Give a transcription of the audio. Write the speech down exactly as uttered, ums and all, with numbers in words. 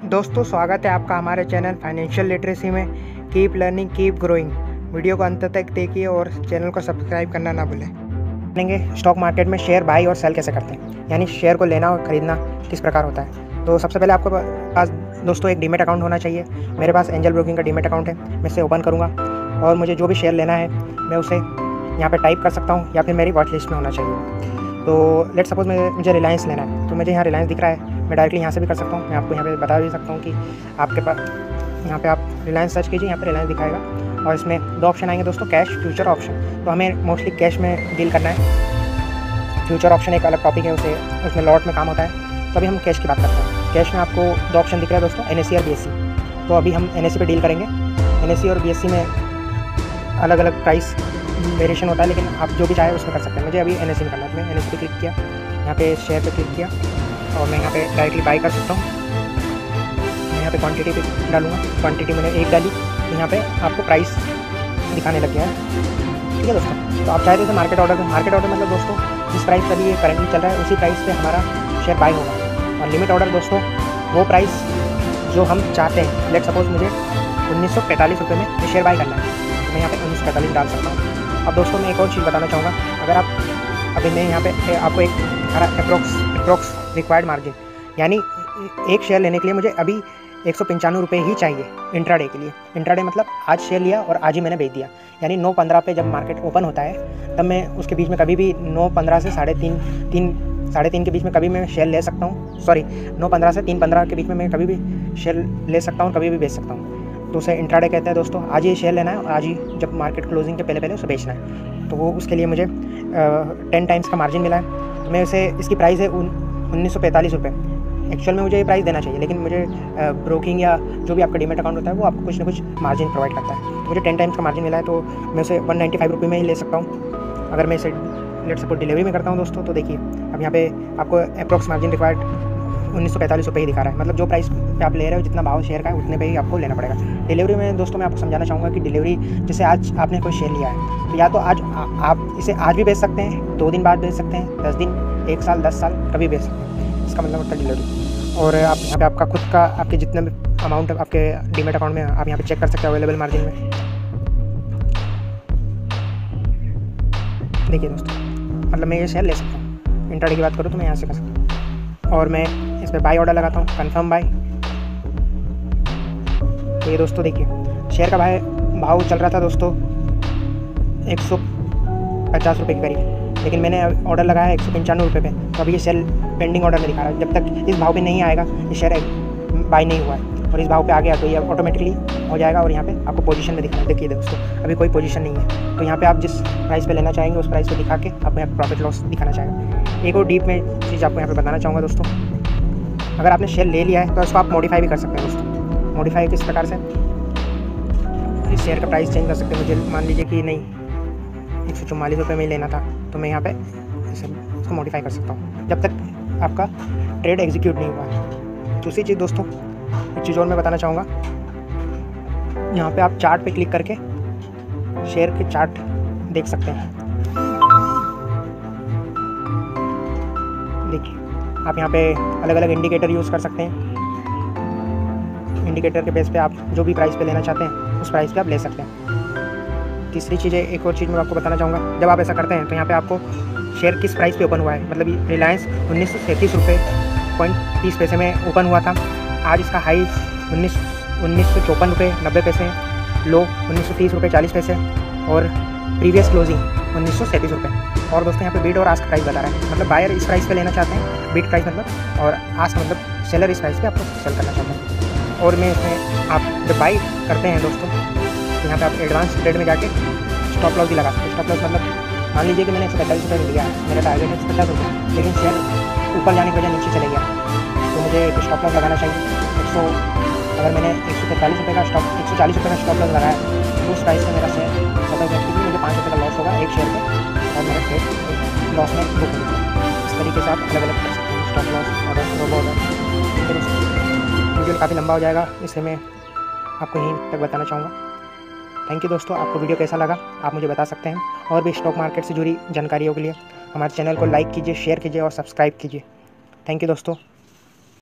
दोस्तों स्वागत है आपका हमारे चैनल फाइनेंशियल लिटरेसी में। Keep learning keep growing. Video को अंत तक देखिए और चैनल को सब्सक्राइब करना ना भूलें। जानेंगे स्टॉक मार्केट में शेयर बाई और सेल कैसे करते हैं, यानी शेयर को लेना और ख़रीदना किस प्रकार होता है। तो सबसे पहले आपके पास दोस्तों एक डीमेट अकाउंट होना चाहिए। मेरे पास एंजल ब्रोकिंग का डीमेट अकाउंट है, मैं इसे ओपन करूँगा और मुझे जो भी शेयर लेना है मैं उसे यहाँ पर टाइप कर सकता हूँ या फिर मेरी वॉच लिस्ट में होना चाहिए। तो लेट सपोज मैं मुझे रिलायंस लेना है, तो मुझे यहाँ रिलायंस दिख रहा है, मैं डायरेक्टली यहाँ से भी कर सकता हूँ। मैं आपको यहाँ पे बता भी सकता हूँ कि आपके पास यहाँ पे आप रिलायंस सर्च कीजिए, यहाँ पे रिलायंस दिखाएगा और इसमें दो ऑप्शन आएंगे दोस्तों, कैश, फ्यूचर ऑप्शन। तो हमें मोस्टली कैश में डील करना है। फ्यूचर ऑप्शन एक अलग टॉपिक है, उसे उसमें लॉट में काम होता है। तो अभी हम कैश की बात करते हैं। कैश में आपको दो ऑप्शन दिख रहा है दोस्तों, एन एस सी और बी एस सी। तो अभी हम एन एस सी पे डील करेंगे। एन एस सी और बी एस सी में अलग अलग प्राइस वेरिएशन होता है, लेकिन आप जो भी चाहे उसमें कर सकते हैं। मुझे अभी एन एस सी में करना है, मैं एन एस सी पे क्लिक किया, यहाँ पे शेयर पे क्लिक किया और मैं यहाँ पे डायरेक्टली बाई कर सकता हूँ। मैं यहाँ पे क्वांटिटी पे डालूंगा, क्वांटिटी मैंने एक डाली, तो यहाँ पे आपको प्राइस दिखाने लग गया है। ठीक है दोस्तों, तो आप चाहे तो इसे मार्केट ऑर्डर में, मार्केट ऑर्डर मतलब दोस्तों जिस प्राइस पर ये करंटली चल रहा है उसी प्राइस पे हमारा शेयर बाई होगा। और लिमिट ऑर्डर दोस्तों वो प्राइस जो हम चाहते हैं। लेट सपोज मुझे उन्नीस सौ पैंतालीस रुपये में ये शेयर बाई करना है, तो मैं यहाँ पे उन्नीस सौ पैंतालीस डाल सकता हूँ। अब दोस्तों मैं एक और चीज़ बताना चाहूँगा, अगर आप अभी मैं यहाँ पे आपको एक अप्रोक्स अप्रोक्स रिक्वायर्ड मार्जिन, यानी एक शेयर लेने के लिए मुझे अभी एक सौ पंचानवे रुपये ही चाहिए इंट्राडे के लिए। इंट्राडे मतलब आज शेयर लिया और आज ही मैंने बेच दिया, यानी नौ पंद्रह पे जब मार्केट ओपन होता है तब मैं उसके बीच में कभी भी नौ पंद्रह से साढ़े तीन तीन साढ़े तीन के बीच में कभी मैं शेयर ले सकता हूँ। सॉरी नौ पंद्रह से तीन पंद्रह के बीच में मैं कभी भी शेयर ले सकता हूँ, कभी भी बेच सकता हूँ। तो उसे इंट्राडे कहते हैं दोस्तों। आज ही शेयर लेना है और आज ही जब मार्केट क्लोजिंग के पहले पहले उसे बेचना है। तो वो उसके लिए मुझे टेन टाइम्स का मार्जिन मिला है। तो मैं उसे इसकी प्राइस है उन्नीस सौ पैंतालीस रुपये। एक्चुअल में मुझे ये प्राइस देना चाहिए, लेकिन मुझे ब्रोकिंग या जो भी आपका डीमेट अकाउंट होता है वो आपको कुछ ना कुछ मार्जिन प्रोवाइड करता है। तो मुझे टेन टाइम्स का मार्जिन मिला है, तो मैं उसे वन नाइन्टी फाइव रुपये में ही ले सकता हूँ। अगर मैं इसे लेट सपोज डिलीवरी में करता हूँ दोस्तों, तो देखिए अब यहाँ पे आपको अप्रॉक्स मार्जिन रिक्वायर्ड उन्नीस सौ पैंतालीस रुपये ही दिखा रहा है। मतलब जो प्राइस पे आप ले रहे हो, जितना भाव शेयर का है उतने पे ही आपको लेना पड़ेगा। डिलीवरी में दोस्तों मैं आपको समझाना चाहूँगा कि डिलीवरी जैसे आज आपने कोई शेयर लिया है, तो या तो आज आ, आप इसे आज भी बेच सकते हैं, दो दिन बाद बेच सकते हैं, दस दिन, एक साल, दस साल कभी बेच सकते हैं। इसका मतलब होता है डिलीवरी। और आप यहाँ पे आपका खुद का आपके जितने भी अमाउंट आपके डीमेट अकाउंट में आप यहाँ पे चेक कर सकते हो अवेलेबल मार्जिन में। देखिए दोस्तों, मतलब मैं ये शेयर ले सकता हूँ। इंट्राडे की बात करूँ तो मैं यहाँ से कर सकता हूँ और मैं इस पर बाई ऑर्डर लगाता हूँ, कंफर्म बाई। तो ये दोस्तों देखिए शेयर का भाई भाव चल रहा था दोस्तों एक सौ पचास रुपये के करीब, लेकिन मैंने ऑर्डर लगाया है एक सौ पंचानवे रुपये पे। तो अभी ये शेयर पेंडिंग ऑर्डर में दिखा रहा है। जब तक इस भाव पे नहीं आएगा ये शेयर बाई नहीं हुआ है, और इस भाव पे आ गया तो ये ऑटोमेटिकली हो जाएगा और यहाँ पे आपको पोजीशन में दिखा है। देखिए दोस्तों अभी कोई पोजीशन नहीं है, तो यहाँ पे आप जिस प्राइस पे लेना चाहेंगे उस प्राइस पे दिखा के आपको यहाँ प्रॉफिट लॉस दिखाना चाहेगा। एक और डीप में चीज़ आपको यहाँ पे बताना चाहूँगा दोस्तों, अगर आपने शेयर ले लिया है तो उसको आप मॉडिफाई भी कर सकते हैं दोस्तों। मॉडिफाई किस प्रकार से, इस शेयर का प्राइस चेंज कर सकते हैं। मुझे मान लीजिए कि नहीं एक सौ चौवालीस रुपये में ही लेना था, तो मैं यहाँ पे इसको मॉडिफाई कर सकता हूँ जब तक आपका ट्रेड एग्जीक्यूट नहीं हुआ है। दूसरी चीज़ दोस्तों, एक चीज़ और मैं बताना चाहूँगा, यहाँ पे आप चार्ट पे क्लिक करके शेयर के चार्ट देख सकते हैं। देखिए आप यहाँ पे अलग अलग इंडिकेटर यूज़ कर सकते हैं। इंडिकेटर के बेस पे आप जो भी प्राइस पे लेना चाहते हैं उस प्राइस पे आप ले सकते हैं। तीसरी चीज़ है, एक और चीज़ मैं आपको बताना चाहूँगा, जब आप ऐसा करते हैं तो यहाँ पे आपको शेयर किस प्राइस पे ओपन हुआ है। मतलब रिलायंस उन्नीस सौ सैंतीस रुपये पॉइंट तीस पैसे में ओपन हुआ था। आज इसका हाई उन्नीस उन्नीस सौ चौपन रुपये नब्बे पैसे, लो उन्नीस सौ तीस रुपये चालीस पैसे और प्रीवियस क्लोजिंग उन्नीस सौ सैंतीस रुपये। और दोस्तों यहाँ पे बीट और आस्क प्राइस बता रहा है, मतलब बायर इस प्राइस पे लेना चाहते हैं, बीट प्राइस मतलब, और आस्क मतलब सेलर इस प्राइस पे आपको सेल करना चाहते हैं। और मैं इसमें आप जब बाई करते हैं दोस्तों, तो यहाँ पे आप एडवांस ट्रेड में जाके स्टॉप लॉस भी लगा सकते हैं। स्टॉप लॉस मतलब मान लीजिए कि मैंने एक सौ पैंतालीस रुपये में लिया, मेरा टारगेट है एक सौ पचास रुपये, लेकिन शेयर ऊपर जाने की वजह नीचे चले गया, तो मुझे एक स्टॉप लॉस लगाना चाहिए। एक सौ अगर मैंने एक सौ पैंतालीस रुपये का स्टॉप एक सौ चालीस रुपये का स्टॉप लॉस लगाया तो उस प्राइस में मेरा शेयर ऑटोमेटिकली मुझे पाँच रुपये का लॉस होगा एक शेयर पे, और मेरा ट्रेड लॉस में बुक होगा। इस तरीके से आप अलग अलग कर सकते हैं stop loss order, robo order. Video काफ़ी लंबा हो जाएगा, इसलिए मैं आपको यहीं तक बताना चाहूँगा। थैंक यू दोस्तों, आपको वीडियो कैसा लगा आप मुझे बता सकते हैं। और भी स्टॉक मार्केट से जुड़ी जानकारियों के लिए हमारे चैनल को लाइक कीजिए, शेयर कीजिए और सब्सक्राइब कीजिए। थैंक यू दोस्तों।